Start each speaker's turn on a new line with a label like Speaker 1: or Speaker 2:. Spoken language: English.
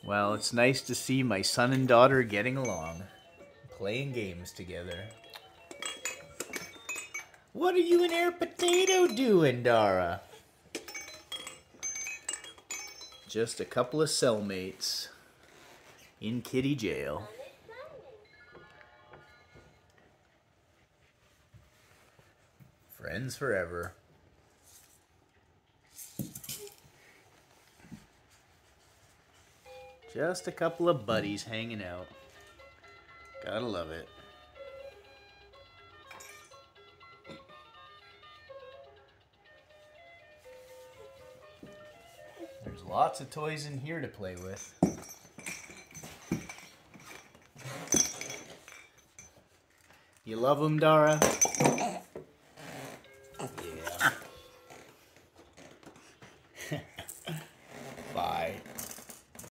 Speaker 1: Well, it's nice to see my son and daughter getting along, playing games together. What are you and Air Potato doing, Dara? Just a couple of cellmates in kitty jail. Friends forever. Just a couple of buddies hanging out. Gotta love it. There's lots of toys in here to play with. You love them, Dara?